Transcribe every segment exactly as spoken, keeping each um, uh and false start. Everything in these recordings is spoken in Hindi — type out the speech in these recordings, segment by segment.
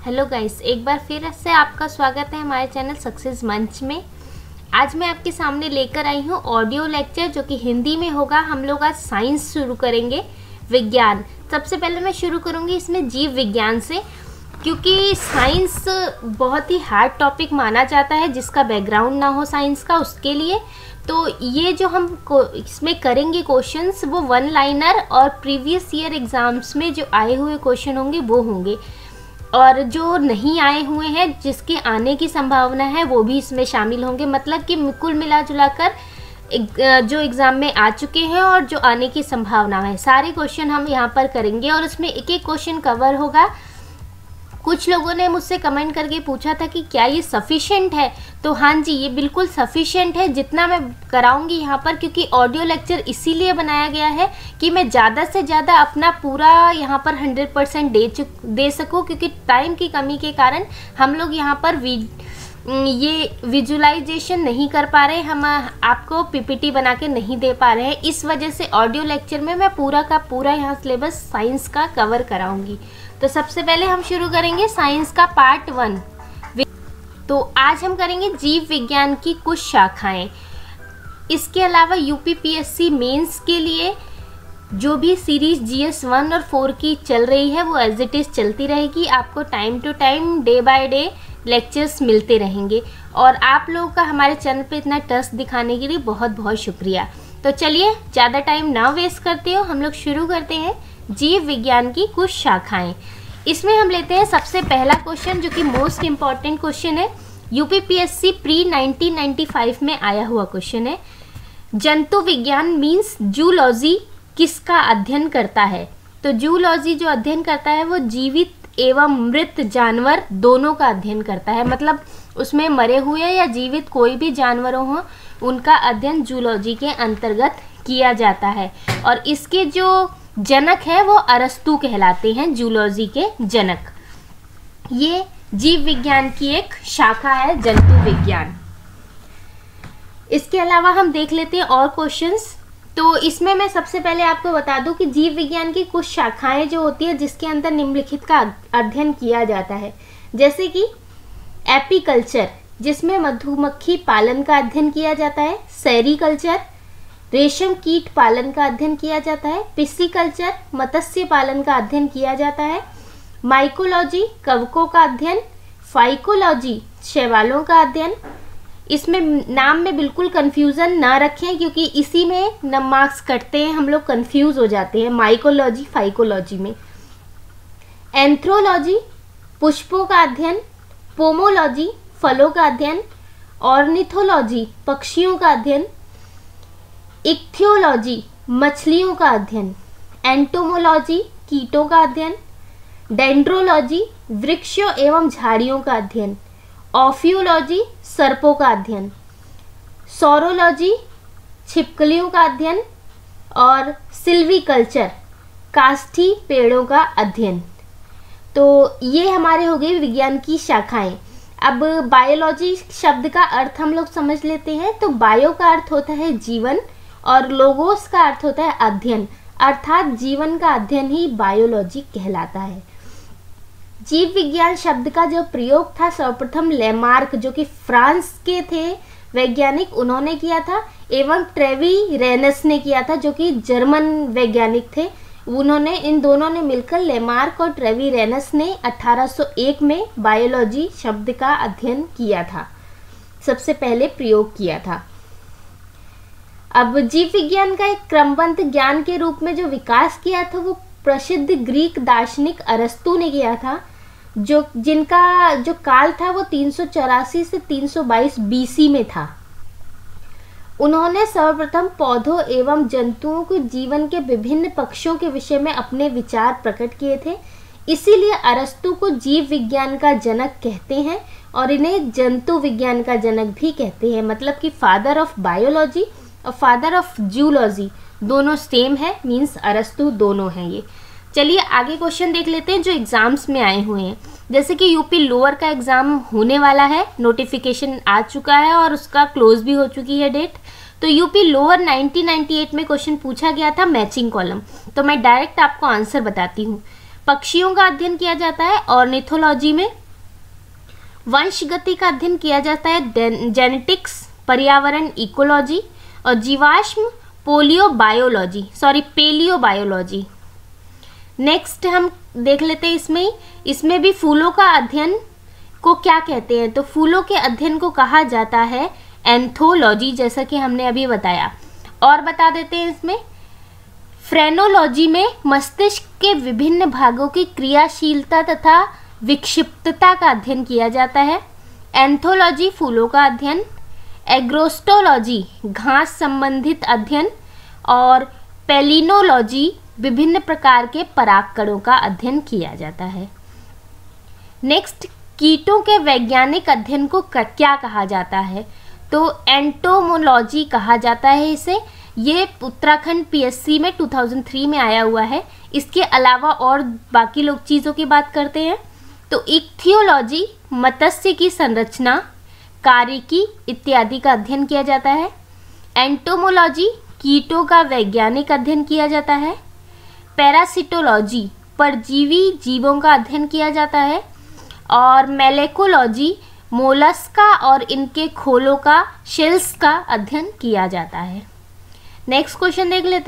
हेलो गाइस, एक बार फिर से आपका स्वागत है हमारे चैनल सक्सेस मंच में। आज मैं आपके सामने लेकर आई हूँ ऑडियो लेक्चर जो कि हिंदी में होगा। हम लोग आज साइंस शुरू करेंगे, विज्ञान। सबसे पहले मैं शुरू करूँगी इसमें जीव विज्ञान से, क्योंकि साइंस बहुत ही हार्ड टॉपिक माना जाता है। जिसका बैकग्राउंड ना हो साइंस का, उसके लिए तो ये जो हम इसमें करेंगे क्वेश्चंस, वो वन लाइनर और प्रीवियस ईयर एग्ज़ाम्स में जो आए हुए क्वेश्चन होंगे वो होंगे, और जो नहीं आए हुए हैं जिसके आने की संभावना है वो भी इसमें शामिल होंगे। मतलब कि कुल मिला जुला कर जो एग्ज़ाम में आ चुके हैं और जो आने की संभावना है, सारे क्वेश्चन हम यहाँ पर करेंगे और उसमें एक एक क्वेश्चन कवर होगा। कुछ लोगों ने मुझसे कमेंट करके पूछा था कि क्या ये सफिशेंट है, तो हाँ जी, ये बिल्कुल सफिशेंट है जितना मैं कराऊंगी यहाँ पर, क्योंकि ऑडियो लेक्चर इसीलिए बनाया गया है कि मैं ज़्यादा से ज़्यादा अपना पूरा यहाँ पर हंड्रेड परसेंट दे चुक दे सकूँ, क्योंकि टाइम की कमी के कारण हम लोग यहाँ पर वी ये विजुअलाइजेशन नहीं कर पा रहे, हम आपको पीपीटी बना के नहीं दे पा रहे हैं। इस वजह से ऑडियो लेक्चर में मैं पूरा का पूरा यहाँ सिलेबस साइंस का कवर कराऊंगी। तो सबसे पहले हम शुरू करेंगे साइंस का पार्ट वन। तो आज हम करेंगे जीव विज्ञान की कुछ शाखाएं। इसके अलावा यूपीपीएससी मेंस के लिए जो भी सीरीज जीएस वन और फोर की चल रही है वो एज इट इज़ चलती रहेगी। आपको time to time day by day lectures मिलते रहेंगे, और आप लोगों का हमारे चैनल पे इतना ट्रस्ट दिखाने के लिए बहुत बहुत शुक्रिया। तो चलिए ज़्यादा टाइम ना वेस्ट करते हो, हम लोग शुरू करते हैं जीव विज्ञान की कुछ शाखाएं। इसमें हम लेते हैं सबसे पहला क्वेश्चन, जो कि मोस्ट इम्पॉर्टेंट क्वेश्चन है, UPPSC pre nineteen ninety five में आया हुआ क्वेश्चन है। जंतु विज्ञान मीन्स जूलॉजी किसका अध्ययन करता है? तो जूलॉजी जो अध्ययन करता है वो जीवित एवं मृत जानवर दोनों का अध्ययन करता है। मतलब उसमें मरे हुए या जीवित कोई भी जानवरों हो, उनका अध्ययन जूलॉजी के अंतर्गत किया जाता है। और इसके जो जनक है वो अरस्तु कहलाते हैं, जूलॉजी के जनक। ये जीव विज्ञान की एक शाखा है, जंतु विज्ञान। इसके अलावा हम देख लेते हैं और क्वेश्चंस। तो इसमें मैं सबसे पहले आपको बता दूं कि जीव विज्ञान की कुछ शाखाएं जो होती है जिसके अंदर निम्नलिखित का अध्ययन किया जाता है, जैसे कि एपीकल्चर, जिसमें मधुमक्खी पालन का अध्ययन किया जाता है। सेरीकल्चर, रेशम कीट पालन का अध्ययन किया जाता है। पिस्सीकल्चर, मत्स्य पालन का अध्ययन किया जाता है। माइकोलॉजी, कवकों का अध्ययन। फाइकोलॉजी, शैवालों का अध्ययन। इसमें नाम में बिल्कुल कंफ्यूजन ना रखें, क्योंकि इसी में न मार्क्स कटते हैं, हम लोग कंफ्यूज हो जाते हैं माइकोलॉजी फाइकोलॉजी में। एंथ्रोलॉजी, पुष्पों का अध्ययन। पोमोलॉजी, फलों का अध्ययन। ऑर्निथोलॉजी, पक्षियों का अध्ययन। इक्थियोलॉजी, मछलियों का अध्ययन। एंटोमोलॉजी, कीटों का अध्ययन। डेंड्रोलॉजी, वृक्षों एवं झाड़ियों का अध्ययन। ऑफियोलॉजी, सर्पों का अध्ययन। सौरोलॉजी, छिपकलियों का अध्ययन। और सिल्वीकल्चर, काष्ठी पेड़ों का अध्ययन। तो ये हमारे हो गए विज्ञान की शाखाएं। अब बायोलॉजी शब्द का अर्थ हम लोग समझ लेते हैं। तो बायो का अर्थ होता है जीवन, और लोगोस का अर्थ होता है अध्ययन, अर्थात जीवन का अध्ययन ही बायोलॉजी कहलाता है। जीव विज्ञान शब्द का जो प्रयोग था सर्वप्रथम लेमार्क, जो कि फ्रांस के थे वैज्ञानिक, उन्होंने किया था, एवं ट्रेवी रेनस ने किया था, जो कि जर्मन वैज्ञानिक थे। उन्होंने इन दोनों ने मिलकर, लेमार्क और ट्रेवी रेनस ने अठारह सौ एक में बायोलॉजी शब्द का अध्ययन किया था, सबसे पहले प्रयोग किया था। अब जीव विज्ञान का एक क्रमबद्ध ज्ञान के रूप में जो विकास किया था वो प्रसिद्ध ग्रीक दार्शनिक अरस्तु ने किया था, जो जिनका जो काल था वो तीन सौ चौरासी से तीन सौ बाईस बीसी में था। उन्होंने सर्वप्रथम पौधों एवं जंतुओं के जीवन के विभिन्न पक्षों के विषय में अपने विचार प्रकट किए थे। इसीलिए अरस्तु को जीव विज्ञान का जनक कहते हैं, और इन्हें जंतु विज्ञान का जनक भी कहते हैं। मतलब कि फादर ऑफ बायोलॉजी और फादर ऑफ जूलॉजी दोनों सेम है, मीन्स अरस्तु दोनों हैं ये। चलिए आगे क्वेश्चन देख लेते हैं जो एग्जाम्स में आए हुए हैं। जैसे कि यूपी लोअर का एग्जाम होने वाला है, नोटिफिकेशन आ चुका है और उसका क्लोज भी हो चुकी है डेट। तो UP lower nineteen ninety eight में क्वेश्चन पूछा गया था मैचिंग कॉलम। तो मैं डायरेक्ट आपको आंसर बताती हूँ। पक्षियों का अध्ययन किया जाता है ऑर्निथोलॉजी में। वंशगति का अध्ययन किया जाता है जेनेटिक्स, पर्यावरण इकोलॉजी। और जीवाश्म polio biology sorry paleo biology. Next हम देख लेते हैं इसमें इसमें भी फूलों का अध्ययन को क्या कहते हैं। तो फूलों के अध्ययन को कहा जाता है एंथोलॉजी, जैसा कि हमने अभी बताया। और बता देते हैं इसमें फ्रेनोलॉजी में मस्तिष्क के विभिन्न भागों की क्रियाशीलता तथा विक्षिप्तता का अध्ययन किया जाता है। एंथोलॉजी फूलों का अध्ययन, एग्रोस्टोलॉजी घास संबंधित अध्ययन और पेलिनोलॉजी विभिन्न प्रकार के परागकणों का अध्ययन किया जाता है। नेक्स्ट, कीटों के वैज्ञानिक अध्ययन को क्या कहा जाता है। तो एंटोमोलॉजी कहा जाता है इसे। ये उत्तराखंड पीएससी में दो हज़ार तीन में आया हुआ है। इसके अलावा और बाकी लोग चीज़ों की बात करते हैं। तो इक्थियोलॉजी मत्स्य की संरचना, कार्यकी इत्यादि का अध्ययन किया जाता है। एंटोमोलॉजी कीटों का वैज्ञानिक अध्ययन किया जाता है। पैरासिटोलॉजी परजीवी जीवों का अध्ययन किया जाता है। और मेलेकोलॉजी मोलस्का और इनके खोलों का, शेल्स का अध्ययन किया जाता है। नेक्स्ट क्वेश्चन देख लेते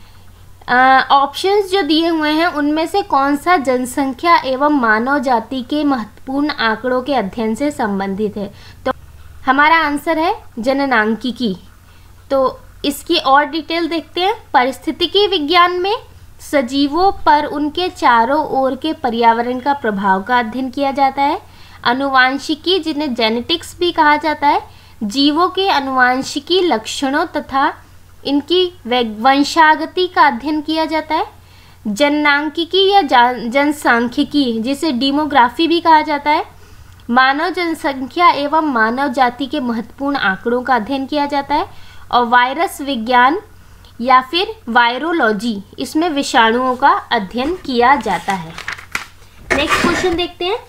हैं। ऑप्शंस जो दिए हुए हैं उनमें से कौन सा जनसंख्या एवं मानव जाति के महत्वपूर्ण आंकड़ों के अध्ययन से संबंधित है। तो हमारा आंसर है जननांकिकी। तो इसकी और डिटेल देखते हैं। पारिस्थितिकी विज्ञान में सजीवों पर उनके चारों ओर के पर्यावरण का प्रभाव का अध्ययन किया जाता है। अनुवांशिकी, जिन्हें जेनेटिक्स भी कहा जाता है, जीवों के अनुवांशिकी लक्षणों तथा इनकी वंशागति का अध्ययन किया जाता है। जननांकिकी या जनसांख्यिकी, जिसे डेमोग्राफी भी कहा जाता है, मानव जनसंख्या एवं मानव जाति के महत्वपूर्ण आंकड़ों का अध्ययन किया जाता है। और वायरस विज्ञान या फिर वायरोलॉजी, इसमें विषाणुओं का अध्ययन किया जाता है। नेक्स्ट क्वेश्चन देखते हैं।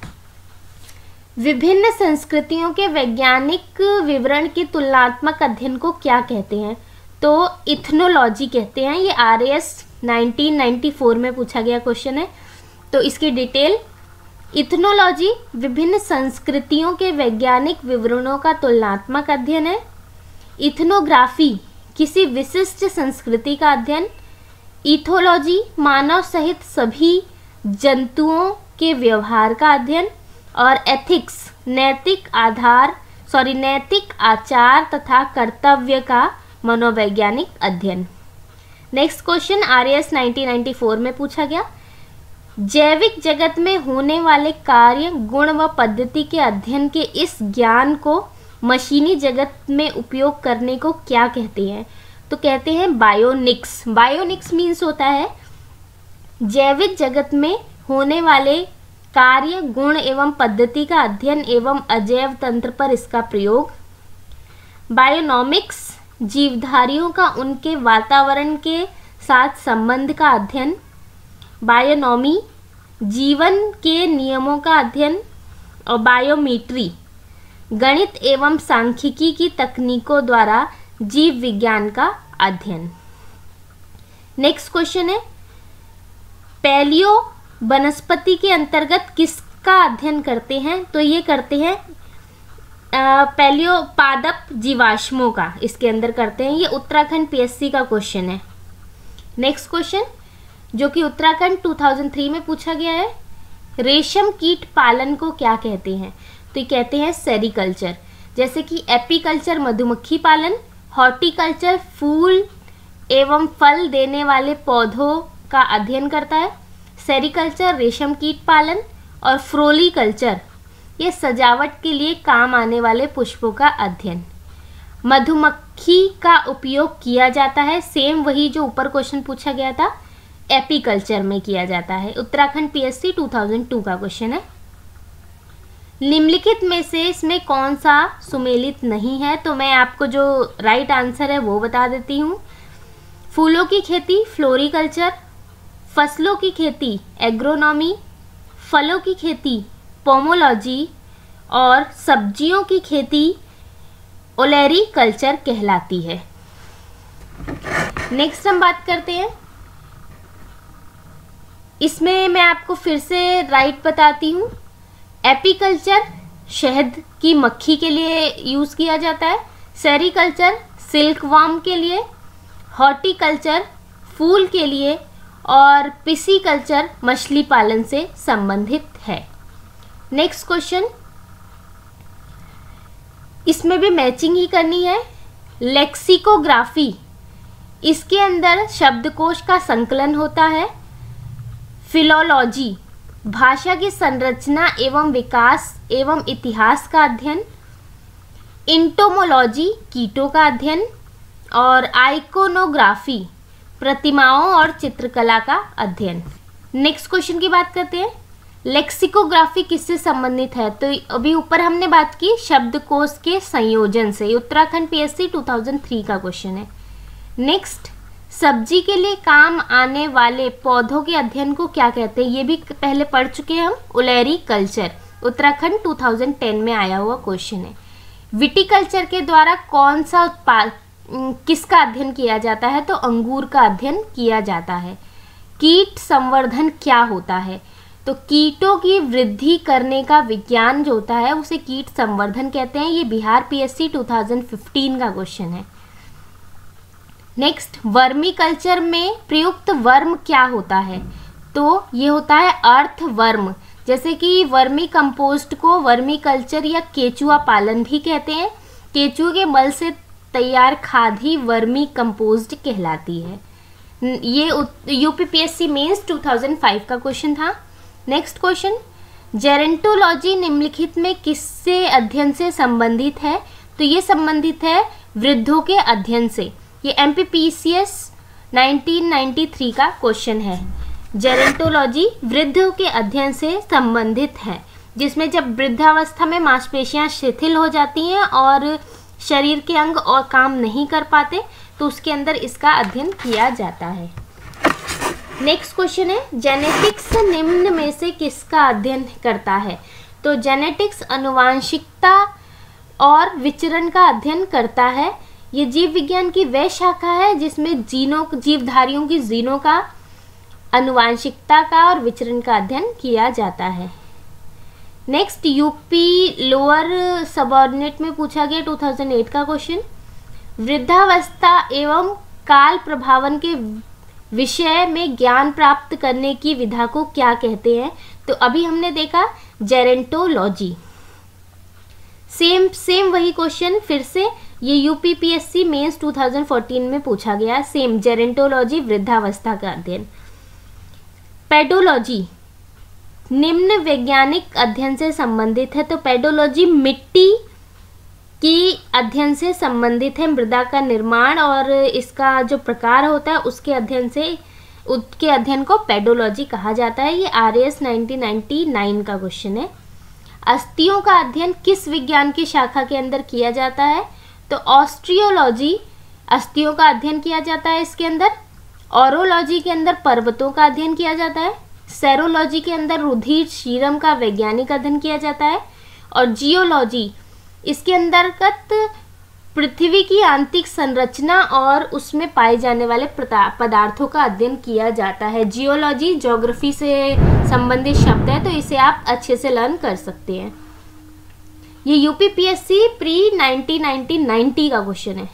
विभिन्न संस्कृतियों के वैज्ञानिक विवरण के तुलनात्मक अध्ययन को क्या कहते हैं। तो इथनोलॉजी कहते हैं। ये R S nineteen ninety four में पूछा गया क्वेश्चन है। तो इसकी डिटेल, इथनोलॉजी विभिन्न संस्कृतियों के वैज्ञानिक विवरणों का तुलनात्मक अध्ययन है। इथनोग्राफी किसी विशिष्ट संस्कृति का अध्ययन। इथोलॉजी मानव सहित सभी जंतुओं के व्यवहार का अध्ययन। और एथिक्स नैतिक आधार सॉरी नैतिक आचार तथा कर्तव्य का मनोवैज्ञानिक अध्ययन। Next question R S nineteen ninety four में पूछा गया। जैविक जगत में होने वाले कार्य, गुण व पद्धति के अध्ययन के इस ज्ञान को मशीनी जगत में उपयोग करने को क्या कहते हैं। तो कहते हैं बायोनिक्स। बायोनिक्स मीन्स होता है जैविक जगत में होने वाले कार्य, गुण एवं पद्धति का अध्ययन एवं अजैव तंत्र पर इसका प्रयोग। बायोनॉमिक्स जीवधारियों का उनके वातावरण के साथ संबंध का अध्ययन। बायोनॉमी जीवन के नियमों का अध्ययन। और बायोमेट्री गणित एवं सांख्यिकी की तकनीकों द्वारा जीव विज्ञान का अध्ययन। नेक्स्ट क्वेश्चन है, पैलियो वनस्पति के अंतर्गत किसका अध्ययन करते हैं। तो ये करते हैं पैलियो पादप जीवाश्मों का, इसके अंदर करते हैं। ये उत्तराखंड पीएससी का क्वेश्चन है। नेक्स्ट क्वेश्चन जो कि उत्तराखंड दो हज़ार तीन में पूछा गया है, रेशम कीट पालन को क्या कहते हैं। तो ये कहते हैं सेरिकल्चर। जैसे कि एपीकल्चर मधुमक्खी पालन, हॉर्टिकल्चर फूल एवं फल देने वाले पौधों का अध्ययन करता है, सेरिकल्चर रेशम कीट पालन, और फ्लोरीकल्चर ये सजावट के लिए काम आने वाले पुष्पों का अध्ययन। मधुमक्खी का उपयोग किया जाता है, सेम वही जो ऊपर क्वेश्चन पूछा गया था, एपीकल्चर में किया जाता है। उत्तराखंड पीएससी दो हज़ार दो का क्वेश्चन है। निम्नलिखित में से इसमें कौन सा सुमेलित नहीं है। तो मैं आपको जो राइट आंसर है वो बता देती हूँ। फूलों की खेती फ्लोरीकल्चर, फसलों की खेती एग्रोनॉमी, फलों की खेती पोमोलॉजी, और सब्जियों की खेती ओलेरीकल्चर कहलाती है। नेक्स्ट हम बात करते हैं इसमें मैं आपको फिर से राइट बताती हूँ। एपीकल्चर शहद की मक्खी के लिए यूज़ किया जाता है। सेरीकल्चर सिल्क वार्म के लिए। हॉर्टिकल्चर फूल के लिए। और पिसीकल्चर मछली पालन से संबंधित है। नेक्स्ट क्वेश्चन, इसमें भी मैचिंग ही करनी है। लेक्सिकोग्राफी, इसके अंदर शब्दकोश का संकलन होता है। फिलोलॉजी, भाषा की संरचना एवं विकास एवं इतिहास का अध्ययन। इंटोमोलॉजी, कीटों का अध्ययन। और आइकोनोग्राफी, प्रतिमाओं और चित्रकला का अध्ययन। नेक्स्ट क्वेश्चन की बात करते हैं। लेक्सिकोग्राफी किससे संबंधित है? तो अभी ऊपर हमने बात की शब्दकोश के संयोजन से। उत्तराखंड पीएससी दो हज़ार तीन का क्वेश्चन है। नेक्स्ट, सब्जी के लिए काम आने वाले पौधों के अध्ययन को क्या कहते हैं? ये भी पहले पढ़ चुके हैं हम। ओलेरी कल्चर, उत्तराखंड दो हज़ार दस में आया हुआ क्वेश्चन है। विटिकल्चर के द्वारा कौन सा उत्पाद किसका अध्ययन किया जाता है? तो अंगूर का अध्ययन किया जाता है। कीट संवर्धन क्या होता है? तो कीटों की वृद्धि करने का विज्ञान जो होता है उसे कीट संवर्धन कहते हैं। ये बिहार पीएससी दो हज़ार पंद्रह का क्वेश्चन है। नेक्स्ट, वर्मी कल्चर में प्रयुक्त वर्म क्या होता है? तो ये होता है अर्थ वर्म। जैसे कि वर्मी कंपोस्ट को वर्मी कल्चर या केचुआ पालन भी कहते हैं। केचुए के मल से तैयार खाद ही वर्मी कंपोस्ट कहलाती है। ये यूपीपीएससी मेंस दो हज़ार पाँच का क्वेश्चन था। नेक्स्ट क्वेश्चन, जेरेंटोलॉजी निम्नलिखित में किससे अध्ययन से संबंधित है? तो ये संबंधित है वृद्धों के अध्ययन से। ये एमपीपीसीएस उन्नीस सौ तिरानवे का क्वेश्चन है। जेरेंटोलॉजी वृद्धों के अध्ययन से संबंधित है, जिसमें जब वृद्धावस्था में मांसपेशियां शिथिल हो जाती हैं और शरीर के अंग और काम नहीं कर पाते तो उसके अंदर इसका अध्ययन किया जाता है। नेक्स्ट क्वेश्चन है, जेनेटिक्स निम्न में से किसका अध्ययन करता है? तो जेनेटिक्स आनुवांशिकता और विचरण का अध्ययन करता है। ये जीव विज्ञान की वह शाखा है जिसमें जीनों जीवधारियों की जीनों का, आनुवांशिकता का और विचरण का अध्ययन किया जाता है। नेक्स्ट, यूपी लोअर सबऑर्डिनेट में पूछा गया दो हज़ार आठ का क्वेश्चन, वृद्धावस्था एवं काल प्रभावन के विषय में ज्ञान प्राप्त करने की विधा को क्या कहते हैं? तो अभी हमने देखा जेरेंटोलॉजी। सेम सेम वही क्वेश्चन फिर से ये यूपीपीएससी मेंस दो हज़ार चौदह में पूछा गया। सेम जेरेंटोलॉजी, वृद्धावस्था का अध्ययन। पेडोलॉजी निम्न वैज्ञानिक अध्ययन से संबंधित है। तो पेडोलॉजी मिट्टी की अध्ययन से संबंधित है। मृदा का निर्माण और इसका जो प्रकार होता है उसके अध्ययन से उसके अध्ययन को पेडोलॉजी कहा जाता है। ये R S nineteen ninety nine का क्वेश्चन है। अस्थियों का अध्ययन किस विज्ञान की शाखा के अंदर किया जाता है? तो ऑस्ट्रियोलॉजी, अस्थियों का अध्ययन किया जाता है इसके अंदर। ऑरोलॉजी के अंदर पर्वतों का अध्ययन किया जाता है। सेरोलॉजी के अंदर रुधिर सीरम का वैज्ञानिक अध्ययन किया जाता है। और जियोलॉजी, इसके अंतर्गत पृथ्वी की आंतरिक संरचना और उसमें पाए जाने वाले पदार्थों का अध्ययन किया जाता है। जियोलॉजी ज्योग्राफी से संबंधित शब्द है तो इसे आप अच्छे से लर्न कर सकते हैं। ये यूपीपीएससी प्री नाइनटीन नाइंटी का क्वेश्चन है।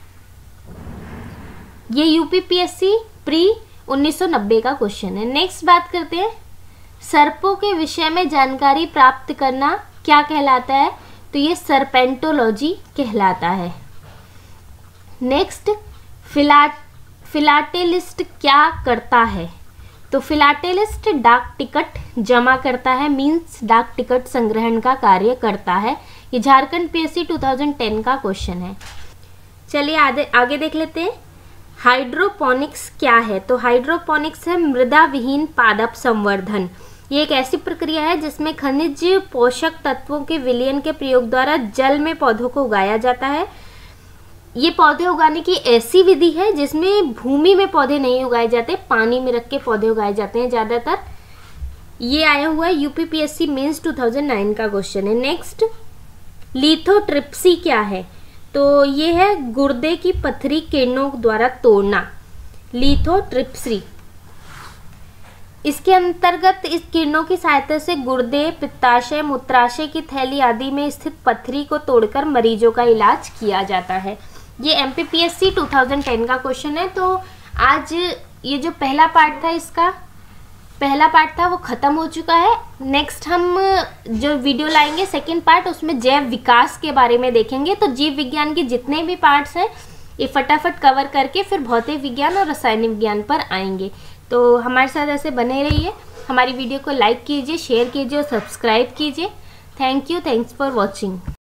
ये यूपीपीएससी प्री उन्नीस सौ नब्बे का क्वेश्चन है। नेक्स्ट बात करते हैं, सर्पों के विषय में जानकारी प्राप्त करना क्या कहलाता है? तो ये सर्पेंटोलॉजी कहलाता है। नेक्स्ट, फिलाट फिलाटेलिस्ट क्या करता है? तो फिलाटेलिस्ट डाक टिकट जमा करता है, मींस डाक टिकट संग्रहण का कार्य करता है। ये झारखंड पीएससी दो हज़ार दस का क्वेश्चन है। चलिए आगे आगे देख लेते हैं। हाइड्रोपोनिक्स क्या है? तो हाइड्रोपोनिक्स है मृदा विहीन पादप संवर्धन। ये एक ऐसी प्रक्रिया है जिसमें खनिज पोषक तत्वों के विलयन के प्रयोग द्वारा जल में पौधों को उगाया जाता है। ये पौधे उगाने की ऐसी विधि है जिसमें भूमि में पौधे नहीं उगाए जाते, पानी में रख के पौधे उगाए जाते हैं ज़्यादातर। ये आया हुआ है यूपीपीएससी मेंस दो हज़ार नौ का क्वेश्चन है। नेक्स्ट, लिथोट्रिप्सी क्या है? तो ये है गुर्दे की पथरी किरणों द्वारा तोड़ना, लिथोट्रिप्सी। इसके अंतर्गत इस किरणों की सहायता से गुर्दे, पित्ताशय, मूत्राशय की थैली आदि में स्थित पथरी को तोड़कर मरीजों का इलाज किया जाता है। ये M P P S C two thousand ten का क्वेश्चन है। तो आज ये जो पहला पार्ट था, इसका पहला पार्ट था वो ख़त्म हो चुका है। नेक्स्ट हम जो वीडियो लाएंगे सेकंड पार्ट, उसमें जैव विकास के बारे में देखेंगे। तो जीव विज्ञान के जितने भी पार्ट्स हैं ये फटाफट कवर करके फिर भौतिक विज्ञान और रसायनिक विज्ञान पर आएंगे। तो हमारे साथ ऐसे बने रहिए, हमारी वीडियो को लाइक कीजिए, शेयर कीजिए और सब्सक्राइब कीजिए। Thank you, thanks for watching.